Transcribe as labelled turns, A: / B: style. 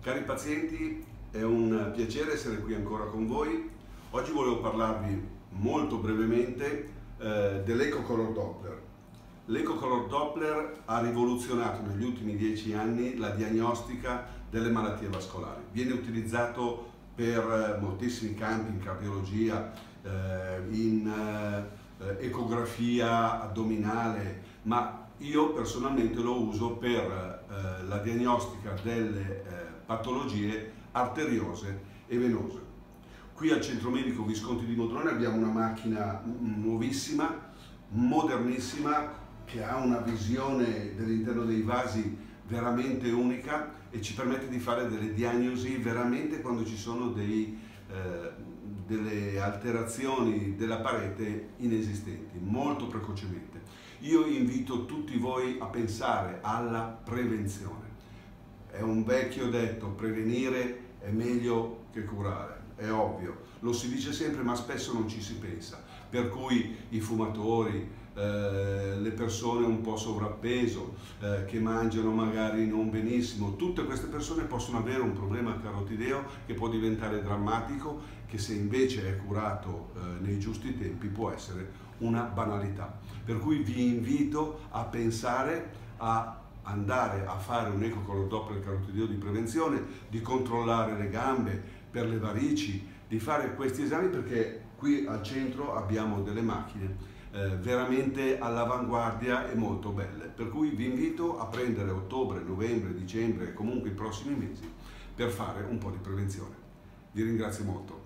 A: Cari pazienti, è un piacere essere qui ancora con voi. Oggi volevo parlarvi molto brevemente dell'Eco-Color Doppler. L'Eco-Color Doppler ha rivoluzionato negli ultimi 10 anni la diagnostica delle malattie vascolari. Viene utilizzato per moltissimi campi, in cardiologia, in ecografia addominale, ma io personalmente lo uso per la diagnostica delle patologie arteriose e venose. Qui al Centro Medico Visconti di Modrone abbiamo una macchina nuovissima, modernissima, che ha una visione dell'interno dei vasi veramente unica e ci permette di fare delle diagnosi veramente quando ci sono delle alterazioni della parete inesistenti, molto precocemente. Io invito tutti voi a pensare alla prevenzione. È un vecchio detto, prevenire è meglio che curare, è ovvio, lo si dice sempre ma spesso non ci si pensa, per cui i fumatori, le persone un po' sovrappeso, che mangiano magari non benissimo, tutte queste persone possono avere un problema carotideo che può diventare drammatico, che se invece è curato nei giusti tempi può essere una banalità. Per cui vi invito a pensare a andare a fare un Eco-Color Doppler carotideo di prevenzione, di controllare le gambe per le varici, di fare questi esami perché qui al centro abbiamo delle macchine veramente all'avanguardia e molto belle. Per cui vi invito a prendere ottobre, novembre, dicembre e comunque i prossimi mesi per fare un po' di prevenzione. Vi ringrazio molto.